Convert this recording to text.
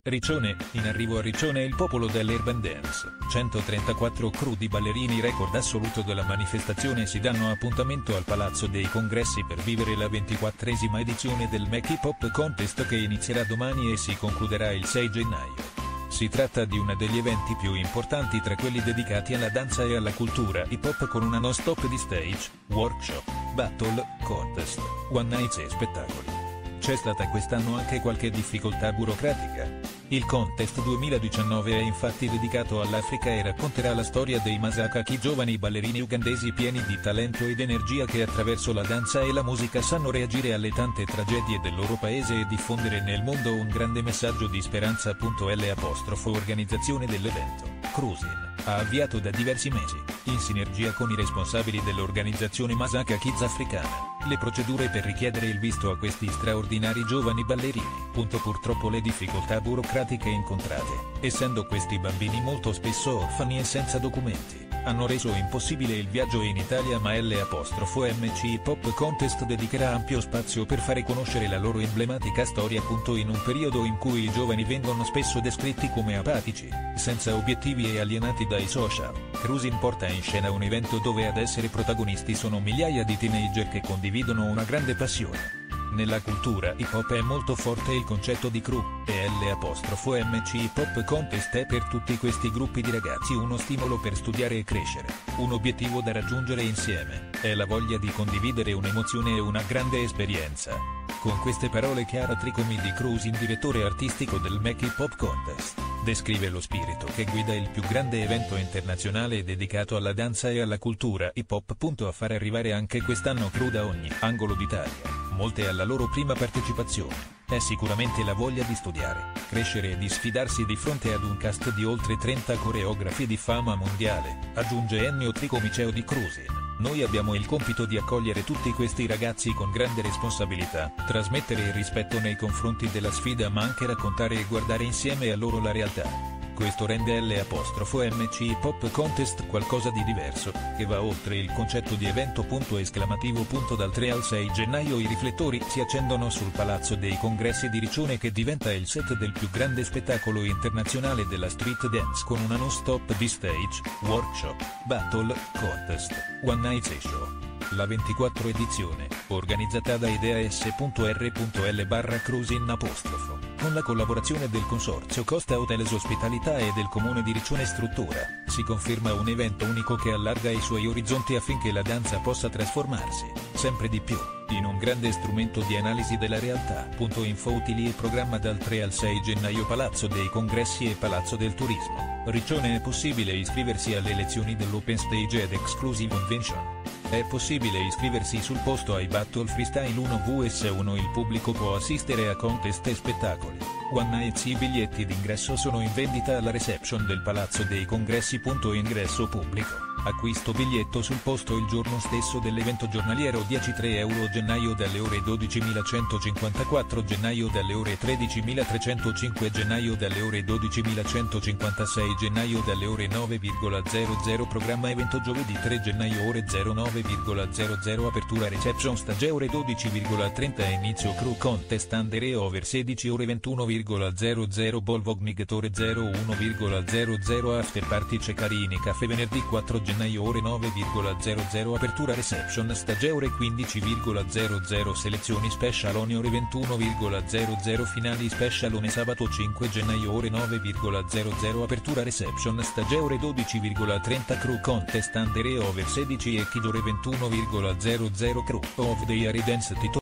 Riccione, in arrivo a Riccione il popolo dell'Urban Dance. 134 crudi ballerini, record assoluto della manifestazione, si danno appuntamento al Palazzo dei Congressi per vivere la 24esima edizione del Make Hip Hop Contest che inizierà domani e si concluderà il 6 gennaio. Si tratta di uno degli eventi più importanti tra quelli dedicati alla danza e alla cultura hip hop, con una non-stop di stage, workshop, battle, contest, one nights e spettacoli. C'è stata quest'anno anche qualche difficoltà burocratica. Il contest 2019 è infatti dedicato all'Africa e racconterà la storia dei Masakaki, giovani ballerini ugandesi pieni di talento ed energia che attraverso la danza e la musica sanno reagire alle tante tragedie del loro paese e diffondere nel mondo un grande messaggio di speranza. Organizzazione dell'evento, Cruisin, ha avviato da diversi mesi, in sinergia con i responsabili dell'organizzazione Masaka Kids africana, le procedure per richiedere il visto a questi straordinari giovani ballerini. Purtroppo le difficoltà burocratiche incontrate, essendo questi bambini molto spesso orfani e senza documenti, hanno reso impossibile il viaggio in Italia, ma l'MC Hip Hop Contest dedicherà ampio spazio per fare conoscere la loro emblematica storia. In un periodo in cui i giovani vengono spesso descritti come apatici, senza obiettivi e alienati dai social, Cruisin porta in scena un evento dove ad essere protagonisti sono migliaia di teenager che condividono una grande passione. Nella cultura hip hop è molto forte il concetto di crew, e l'MC Hip Hop Contest è per tutti questi gruppi di ragazzi uno stimolo per studiare e crescere, un obiettivo da raggiungere insieme, è la voglia di condividere un'emozione e una grande esperienza. Con queste parole Chiara Tricomi di Cruisin, direttore artistico del Make Hip Hop Contest, descrive lo spirito che guida il più grande evento internazionale dedicato alla danza e alla cultura hip hop. A far arrivare anche quest'anno crew da ogni angolo d'Italia, molte alla loro prima partecipazione, è sicuramente la voglia di studiare, crescere e di sfidarsi di fronte ad un cast di oltre 30 coreografi di fama mondiale, aggiunge Ennio Tricomi, CEO di Cruisin. Noi abbiamo il compito di accogliere tutti questi ragazzi con grande responsabilità, trasmettere il rispetto nei confronti della sfida, ma anche raccontare e guardare insieme a loro la realtà. Questo rende l'MC Hip Hop Contest qualcosa di diverso, che va oltre il concetto di evento. Dal 3 al 6 gennaio i riflettori si accendono sul Palazzo dei Congressi di Riccione, che diventa il set del più grande spettacolo internazionale della street dance, con una non-stop di stage, workshop, battle, contest, one night e show. La 24 edizione, organizzata da ideas.r.l/Cruisin', con la collaborazione del Consorzio Costa Hotels Ospitalità e del Comune di Riccione Struttura, si conferma un evento unico che allarga i suoi orizzonti affinché la danza possa trasformarsi, sempre di più, in un grande strumento di analisi della realtà. Utili e programma dal 3 al 6 gennaio. Palazzo dei Congressi e Palazzo del Turismo, Riccione. È possibile iscriversi alle lezioni dell'Open Stage ed Exclusive Convention. È possibile iscriversi sul posto ai Battle Freestyle 1vs1. Il pubblico può assistere a contest e spettacoli. One Nights. I biglietti d'ingresso sono in vendita alla reception del Palazzo dei Congressi. Ingresso pubblico. Acquisto biglietto sul posto il giorno stesso dell'evento giornaliero. 13 euro. Gennaio dalle ore 12.154, gennaio dalle ore 13.305, gennaio dalle ore 12.156, gennaio dalle ore 9,00. Programma evento giovedì 3 gennaio ore 09,00. Apertura reception stage ore 12,30. Inizio crew contest under e over 16 ore 21,00. Bolvog Migatore 01,00. After party Ceccarini Caffè venerdì 4 gennaio ore 9,00. Apertura reception stage ore 15,00. Selezioni specialone ore 21,00. Finali specialone sabato 5 gennaio ore 9,00. Apertura reception stage ore 12,30. Crew contest under e over 16 e kid ore 21,00. Crew of the Year Dance Titolo